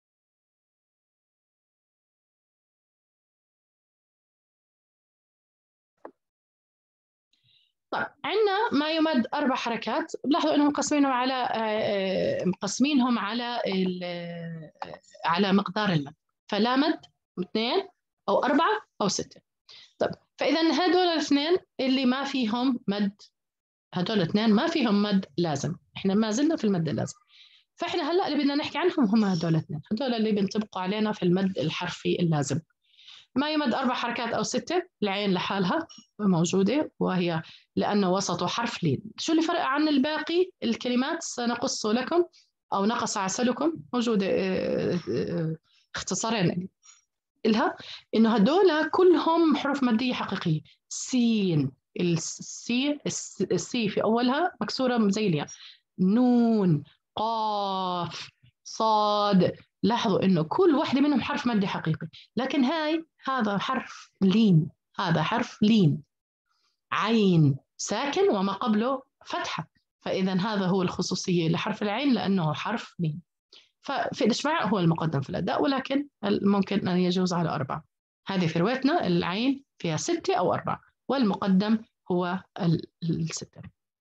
طيب، عندنا ما يمد أربع حركات، لاحظوا أنهم مقسمينهم على مقسمينهم على على مقدار المد، فلا مد اثنين أو أربعة أو ستة. طيب، فإذا هدول الاثنين اللي ما فيهم مد، هدول الاثنين ما فيهم مد لازم، إحنا ما زلنا في المد اللازم. فإحنا هلأ اللي بدنا نحكي عنهم هم هدول الاثنين، هدول اللي بينطبقوا علينا في المد الحرفي اللازم. ما يمد أربع حركات أو ستة، العين لحالها موجودة، وهي لأنه وسطه حرف لين. شو اللي فرق عن الباقي الكلمات؟ سنقص لكم أو نقص عسلكم، موجودة اختصارين إلها، إنه هدول كلهم حروف مادية حقيقية. سين، السي السي في أولها مكسورة زي الياء، نون قاف صاد. لاحظوا إنه كل واحدة منهم حرف مادي حقيقي، لكن هاي هذا حرف لين، هذا حرف لين، عين ساكن وما قبله فتحة، فإذا هذا هو الخصوصية لحرف العين لأنه حرف لين. ففي الإشباع هو المقدم في الأداء، ولكن ممكن أن يجوز على أربعة. هذه في روايتنا العين فيها ستة أو أربعة، والمقدم هو الستة.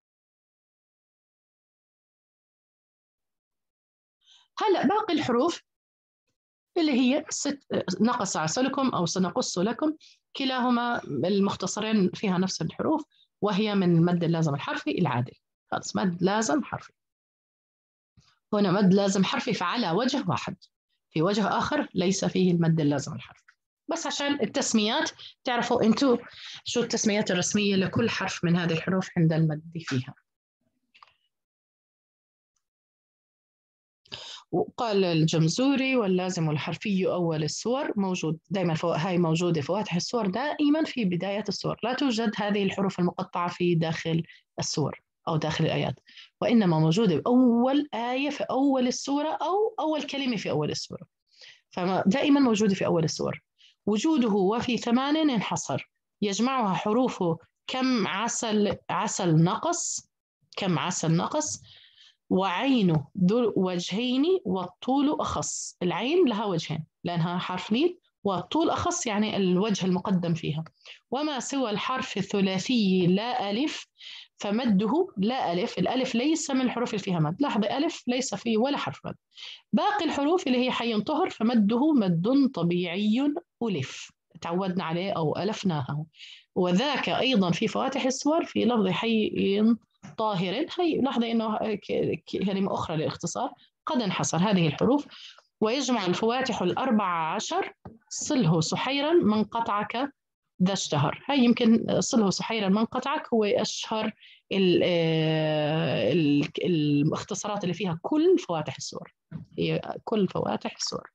هلأ باقي الحروف اللي هي ست، نقص عسلكم أو سنقص لكم، كلاهما المختصرين فيها نفس الحروف، وهي من المد اللازم الحرفي العادل. خلاص، مد لازم حرفي. هنا مد لازم حرفي فعلى وجه واحد، في وجه آخر ليس فيه المد اللازم الحرفي. بس عشان التسميات تعرفوا أنتوا شو التسميات الرسمية لكل حرف من هذه الحروف عند المد فيها. وقال الجمزوري واللازم الحرفي أول السور موجود دائما، فوق هاي موجودة فواتح السور دائما في بداية السور، لا توجد هذه الحروف المقطعة في داخل السور أو داخل الآيات، وإنما موجودة أول آية في أول السورة أو أول كلمة في أول السورة، فدائما موجودة في أول السور. وجوده وفي ثمان انحصر، يجمعها حروفه كم عسل عسل نقص، كم عسل نقص، وعينه ذو وجهين والطول أخص. العين لها وجهين لأنها حرف لين، والطول أخص يعني الوجه المقدم فيها. وما سوى الحرف الثلاثي لا ألف فمده لا ألف. الألف ليس من الحروف اللي فيها مد، لاحظ ألف ليس فيه ولا حرف مد. باقي الحروف اللي هي حي طهر فمده مد طبيعي ألف، تعودنا عليه أو ألفناها. وذاك أيضا في فواتح السور في لفظ حي طاهر. هي لحظة إنه كلمة أخرى للاختصار قد انحصر هذه الحروف. ويجمع الفواتح الأربع عشر صله سحيرا من قطعك ذا اشتهر. هاي يمكن صله سحيرا من قطعك هو أشهر ال ال الاختصارات اللي فيها كل فواتح السور، هي كل فواتح السور.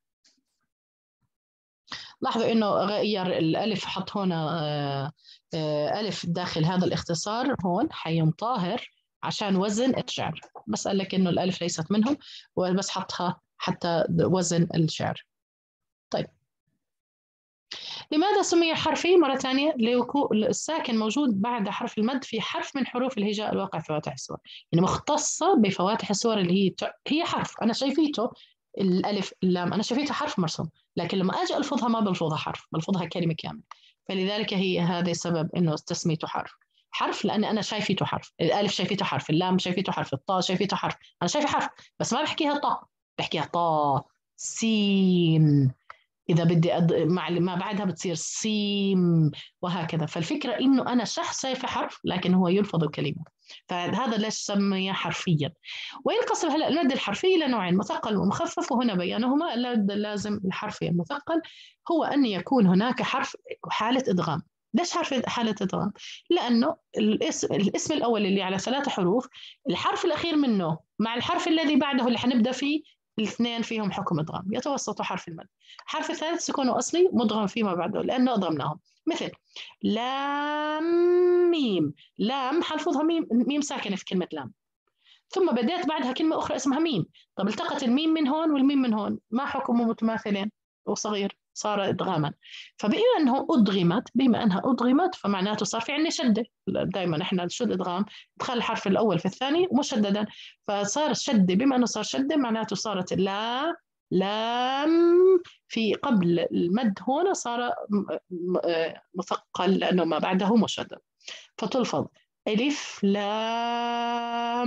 لاحظوا إنه غير الألف، حط هنا ألف داخل هذا الاختصار هون حي طاهر عشان وزن الشعر، بس قال لك إنه الألف ليست منهم وبس حطها حتى وزن الشعر. طيب لماذا سمي حرفي مرة ثانية؟ الساكن موجود بعد حرف المد في حرف من حروف الهجاء الواقع في فواتح السور، يعني مختصة بفواتح السور اللي هي هي حرف أنا شايفيته الألف اللام أنا شايفيته حرف مرسوم، لكن لما أجي ألفظها ما بلفظها حرف، بلفظها كلمة كاملة. فلذلك هي هذا السبب إنه تسميته حرف. حرف لأن أنا شايفيته حرف، الألف شايفيته حرف، اللام شايفيته حرف، الطاء شايفيته حرف، أنا شايفه حرف بس ما بحكيها طاء، بحكيها طاء سين، إذا بدي أد... مع ما بعدها بتصير سيم وهكذا. فالفكرة إنه أنا شخص شايفه حرف لكن هو يلفظ كلمة، فهذا ليش سمي حرفيا. وينقسم هلا المد الحرفي إلى نوعين، مثقل ومخفف، وهنا بيانهما. اللازم الحرفي المثقل هو أن يكون هناك حرف حالة إدغام. ليش حرف حالة إدغام؟ لأنه الاسم, الاسم الأول اللي على ثلاثة حروف الحرف الأخير منه مع الحرف الذي بعده اللي حنبدأ فيه الاثنين فيهم حكم إدغام، يتوسط حرف المد. حرف الثالث سكونه أصلي مدغم فيما بعده لأنه أدغمناهم، مثل لام ميم. لام حلفظها ميم، ميم ساكنة في كلمة لام، ثم بدأت بعدها كلمة أخرى اسمها ميم. طب التقت الميم من هون والميم من هون، ما حكمه متماثلين وصغير صار إدغاما. فبما أنه أدغمت، بما أنها أدغمت فمعناته صار في عندنا شدة. دائما إحنا شو الإدغام؟ دخل الحرف الأول في الثاني مشددا، فصار شدة. بما أنه صار شدة معناته صارت لا لام في قبل المد هنا صار مثقل لأنه ما بعده مشدد، فتلفظ ألف لام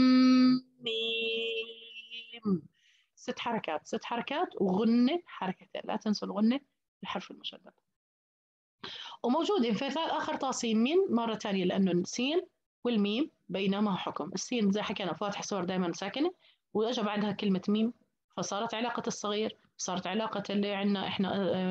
ميم. ست حركات، ست حركات وغنة حركتين، لا تنسوا الغنة الحرف المشدد. وموجود انفصال آخر تصيم مين مرة ثانية لأنه السين والميم بينما حكم. السين زي حكينا فواتح السور دائما ساكنة، وإجا بعدها كلمة ميم فصارت علاقة الصغير، صارت علاقة اللي عندنا إحنا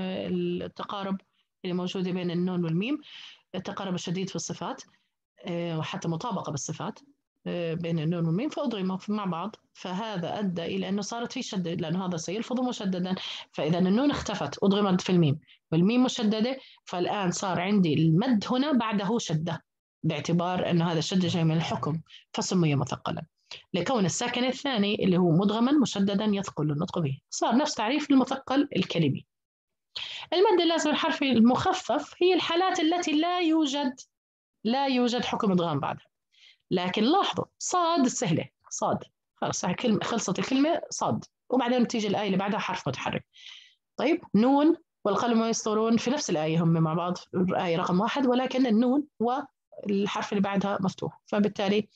التقارب اللي موجودة بين النون والميم، التقارب الشديد في الصفات وحتى مطابقة بالصفات بين النون والميم، فأضغموا مع بعض. فهذا أدى إلى أنه صارت في شدة لأنه هذا سيلفظ مشددا، فإذا النون اختفت أضغمت في الميم والميم مشددة، فالآن صار عندي المد هنا بعده شدة باعتبار أنه هذا الشدة جاي من الحكم فسمي مثقلا، لكون الساكن الثاني اللي هو مدغما مشددا يثقل النطق به. صار نفس تعريف المثقل الكلمي. المد اللازم الحرفي المخفف هي الحالات التي لا يوجد لا يوجد حكم ادغام بعدها. لكن لاحظوا صاد سهله، صاد خلص كلمه خلصت الكلمه صاد، وبعدين تيجي الايه اللي بعدها حرف متحرك. طيب نون والقلم يسطرون في نفس الايه هم مع بعض، الايه رقم واحد، ولكن النون والحرف اللي بعدها مفتوح، فبالتالي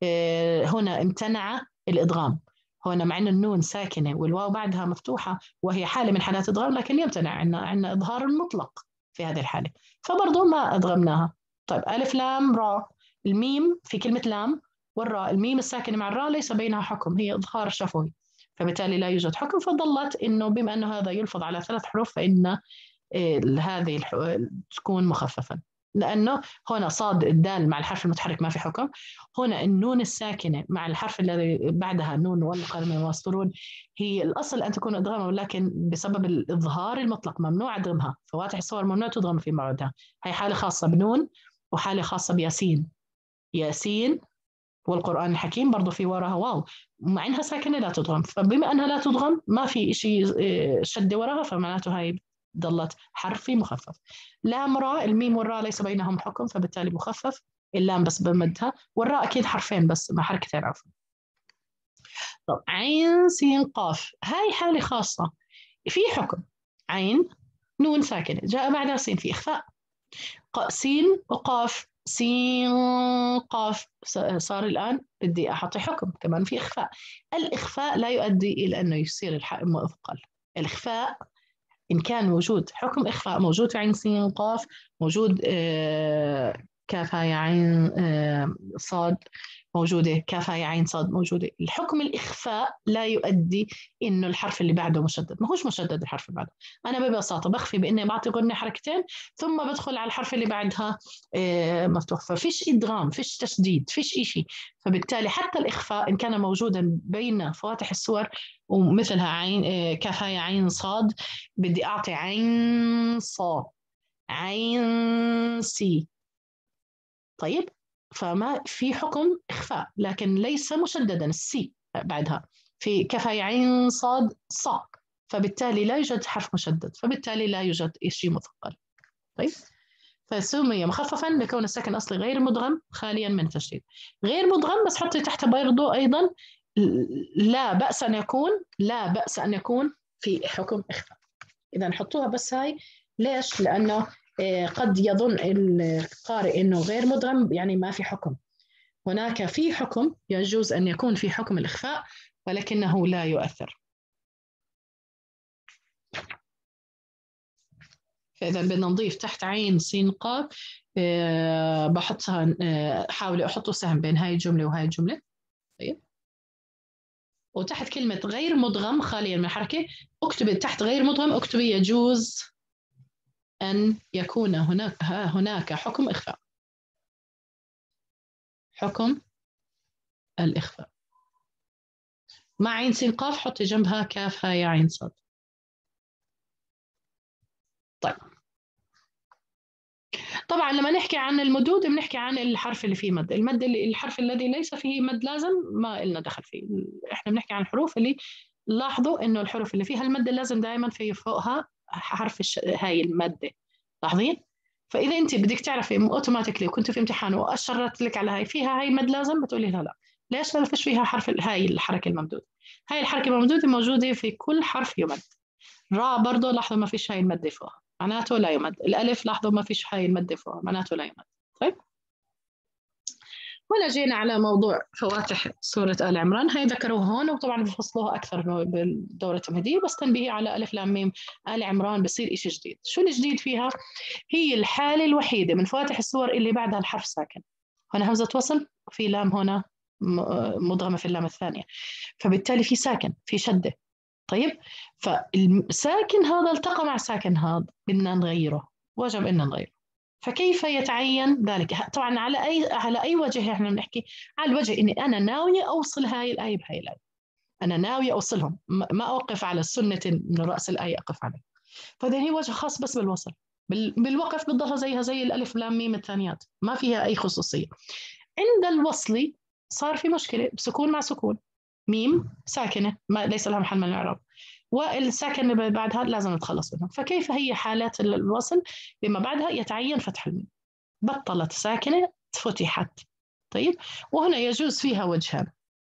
هنا امتنع الادغام هنا مع ان النون ساكنه والواو بعدها مفتوحه وهي حاله من حالات ادغام، لكن يمتنع عندنا عندنا اظهار المطلق في هذه الحاله، فبرضه ما ادغمناها. طيب ألف لام راء، الميم في كلمة لام والراء، الميم الساكنة مع الراء ليس بينها حكم، هي إظهار شفوي، فبالتالي لا يوجد حكم. فظلت إنه بما أنه هذا يلفظ على ثلاث حروف فإن هذه تكون مخففا، لأنه هنا صاد الدال مع الحرف المتحرك ما في حكم، هنا النون الساكنة مع الحرف الذي بعدها نون والقلم يسطرون هي الأصل أن تكون إدغاما، ولكن بسبب الإظهار المطلق ممنوع إدغامها، فواتح الصور ممنوع تدغم في موعدها. هي حالة خاصة بنون وحالة خاصة بياسين، ياسين والقرآن الحكيم برضو في وراها واو مع إنها ساكنة لا تدغم، فبما أنها لا تدغم ما في شيء شد وراها فمعناته هاي ضلت حرفي مخفف. لام راء، الميم والراء ليس بينهم حكم فبالتالي مخفف، اللام بس بمدها، والراء أكيد حرفين بس مع حركتين عفوا. طب عين سين قاف، هاي حالة خاصة في حكم. عين نون ساكنة جاء بعدها سين، في إخفاء. سين وقاف، سين قاف، صار الآن بدي أحط حكم كمان في إخفاء. الإخفاء لا يؤدي إلى أنه يصير الحق مثقل. الإخفاء إن كان موجود حكم إخفاء موجود في عين سين قاف، موجود آه كاف هاء عين آه صاد موجودة، كاف هاء عين صاد موجودة. الحكم الإخفاء لا يؤدي إنه الحرف اللي بعده مشدد، ما هوش مشدد الحرف اللي بعده. أنا ببساطة بخفي بإني بعطي غنة حركتين ثم بدخل على الحرف اللي بعدها آه مفتوح، ففيش إدغام، فيش تشديد، فيش إشي. فبالتالي حتى الإخفاء إن كان موجودا بين فواتح السور ومثلها عين آه كاف هاء عين صاد، بدي أعطي عين صاد، عين سي. طيب، فما في حكم إخفاء لكن ليس مشددا، السي بعدها في كفى عين صاد صا، فبالتالي لا يوجد حرف مشدد، فبالتالي لا يوجد شيء مثقل. طيب، فسمي مخففا لكون السكن الأصلي غير مدغم خاليا من تشديد. غير مدغم بس حطي تحت برضو أيضا لا بأس أن يكون، لا بأس أن يكون في حكم إخفاء. إذا نحطوها بس هاي. ليش؟ لأنه قد يظن القارئ أنه غير مدغم يعني ما في حكم. هناك في حكم، يجوز أن يكون في حكم الإخفاء ولكنه لا يؤثر. فإذا بدنا نضيف تحت عين سين قاف أه بحطها أه حاولي أحطه سهم بين هاي الجملة وهاي الجملة. طيب، وتحت كلمة غير مدغم خاليا من الحركة اكتبي تحت غير مدغم، اكتبي يجوز أن يكون هناك هناك حكم إخفاء. حكم الإخفاء مع عين سين قاف حطي جنبها كاف هاء عين صاد. طيب، طبعا لما نحكي عن المدود بنحكي عن الحرف اللي فيه مد. المد اللي الحرف الذي ليس فيه مد لازم ما لنا دخل فيه. احنا بنحكي عن الحروف اللي لاحظوا انه الحروف اللي فيها المد لازم دائما في فوقها حرف الش... هاي الماده. لاحظين؟ فاذا انت بدك تعرفي اوتوماتيكلي وكنت في امتحان واشرت لك على هاي فيها هاي مد لازم، بتقولي لا لا. ليش؟ لأنه فيش فيها حرف هاي الحركه الممدوده. هاي الحركه الممدوده موجوده في كل حرف يمد. راء برضه لاحظوا ما فيش هاي المده فوقها، معناته لا يمد. الألف لاحظوا ما فيش هاي المادة فوقها، معناته لا يمد. طيب، هنا جينا على موضوع فواتح سورة آل عمران. هاي ذكروها هون وطبعا بفصلوها أكثر بالدورة التمهيدية، بس تنبيه على ألف لام ميم آل عمران بصير إشي جديد. شو الجديد فيها؟ هي الحالة الوحيدة من فواتح السور اللي بعدها الحرف ساكن. هنا همزة وصل وفي لام هنا مدغمة في اللام الثانية، فبالتالي في ساكن، في شدة. طيب، فالساكن هذا التقى مع ساكن هذا، بدنا نغيره، وجب ان نغيره. فكيف يتعين ذلك؟ طبعا على اي على اي وجه احنا بنحكي؟ على الوجه اني انا ناويه اوصل هاي الايه بهاي الايه، انا ناويه اوصلهم، ما اوقف على السنه من راس الايه اقف عليه. فهذا هي وجه خاص بس بالوصل. بالوقف بتضلها زيها زي الالف لام ميم الثانيات، ما فيها اي خصوصيه. عند الوصل صار في مشكله بسكون مع سكون، ميم ساكنه ما ليس لها محل من الاعراب، والساكن اللي بعدها لازم نتخلص منهم. فكيف هي حالات الوصل؟ بما بعدها يتعين فتح الميم، بطلت ساكنه فتحت. طيب، وهنا يجوز فيها وجهان.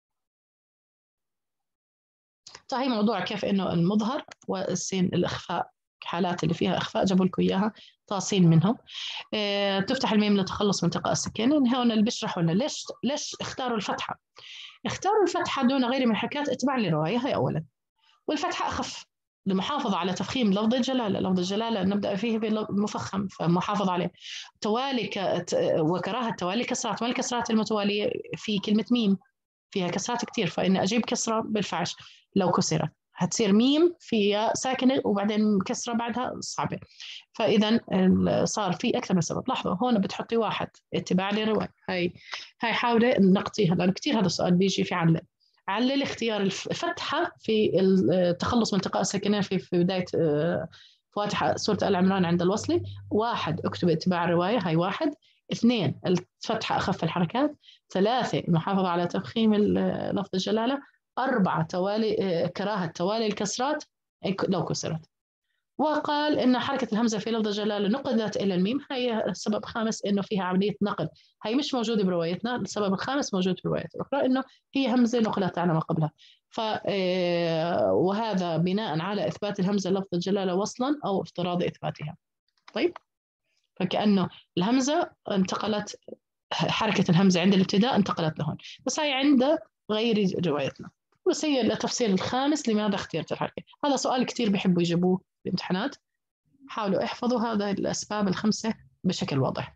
طيب، موضوع كيف انه المظهر والسين الاخفاء، حالات اللي فيها اخفاء جابوا لكم اياها تاصين منهم. اه تفتح الميم للتخلص من التقاء السكين. هون اللي بيشرحوا لنا ليش ليش اختاروا الفتحه. اختاروا الفتحه دون غير من حكايات اتباع للروايه، هي اولا. والفتحه اخف للمحافظة على تفخيم لفظ الجلالة. لفظ الجلالة نبدأ فيه بالمفخم فمحافظ عليه. توالي ك... وكراهة توالي كسرات، ما الكسرات المتوالية في كلمة ميم فيها كسرات كتير، فإن أجيب كسرة بالفعش لو كسرت هتصير ميم فيها ساكنة وبعدين كسرة بعدها صعبة. فإذا صار في أكثر من سبب. لاحظوا هون بتحطي واحد اتباع لرواية. هاي هاي حاولة نقطيها لأنه كتير هذا السؤال بيجي في علة. علل اختيار الفتحة في التخلص من التقاء الساكنين في في بداية فواتح سورة آل عمران عند الوصل. واحد اكتب اتباع الرواية، هاي واحد. اثنين الفتحة أخف الحركات. ثلاثة المحافظة على تفخيم لفظ الجلالة. أربعة توالي كراهة توالي الكسرات لو كسرت. وقال إن حركة الهمزة في لفظ الجلالة نقلت إلى الميم، هي السبب الخامس إنه فيها عملية نقل، هي مش موجودة بروايتنا. السبب الخامس موجود في الروايات الأخرى إنه هي همزة نقلت على ما قبلها. ف وهذا بناء على إثبات الهمزة لفظ الجلالة وصلا أو افتراض إثباتها. طيب، فكأنه الهمزة انتقلت، حركة الهمزة عند الابتداء انتقلت لهون، بس هي عند غير روايتنا. بس هي التفسير الخامس لماذا اختيرت الحركة. هذا سؤال كتير بيحبوا يجيبوه في الامتحانات، حاولوا احفظوا هذا الأسباب الخمسة بشكل واضح.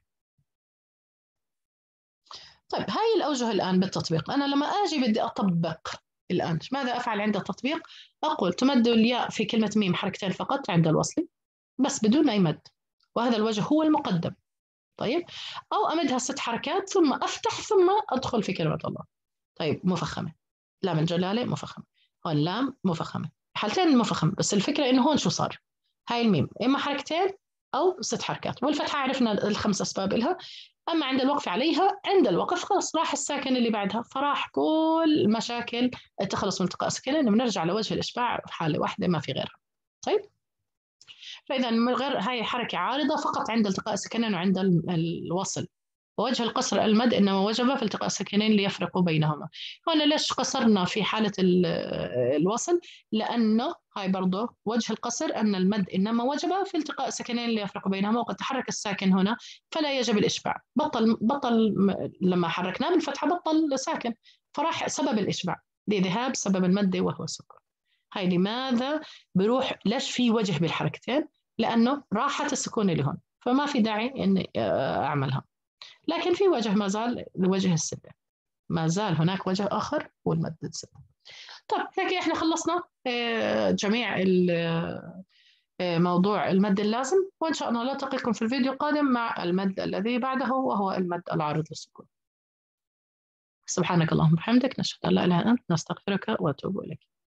طيب، هاي الأوجه الآن بالتطبيق. أنا لما أجي بدي أطبق الآن ماذا أفعل عند التطبيق؟ أقول تمد الياء في كلمة ميم حركتين فقط عند الوصل بس بدون أي مد، وهذا الوجه هو المقدم. طيب، أو أمدها ست حركات ثم أفتح ثم أدخل في كلمة الله. طيب، مفخمة، لام الجلالة مفخمة، هون لام مفخمة، حالتين مفخمة، بس الفكرة إنه هون شو صار؟ هاي الميم إما حركتين أو ست حركات، والفتحة عرفنا الخمس أسباب إلها. أما عند الوقف عليها، عند الوقف خلاص راح الساكن اللي بعدها، فراح كل المشاكل التخلص من التقاء الساكنين، بنرجع لوجه الإشباع في حالة واحدة ما في غيرها. طيب، فإذا من غير هاي حركة عارضة فقط عند التقاء الساكنين وعند الوصل. ووجه القصر المد إنما وجب في التقاء الساكنين ليفرقوا بينهما. هنا ليش قصرنا في حالة الوصل؟ لأنه هاي برضه وجه القصر أن المد إنما وجب في التقاء الساكنين ليفرقوا بينهما، وقد تحرك الساكن هنا فلا يجب الإشباع. بطل بطل لما حركناه بالفتحة بطل ساكن، فراح سبب الإشباع لذهاب سبب المد وهو السكون. هاي لماذا بروح ليش في وجه بالحركتين؟ لأنه راحت السكون اللي هون، فما في داعي إني أعملها. لكن في وجه ما زال لوجه السدة، ما زال هناك وجه آخر والمد السدة. طيب، هيك إحنا خلصنا جميع موضوع المد اللازم، وإن شاء الله نلتقيكم في الفيديو القادم مع المد الذي بعده وهو المد العارض للسكون. سبحانك اللهم وبحمدك، نشهد أن لا إله إلا أنت، نستغفرك ونتوب إليك.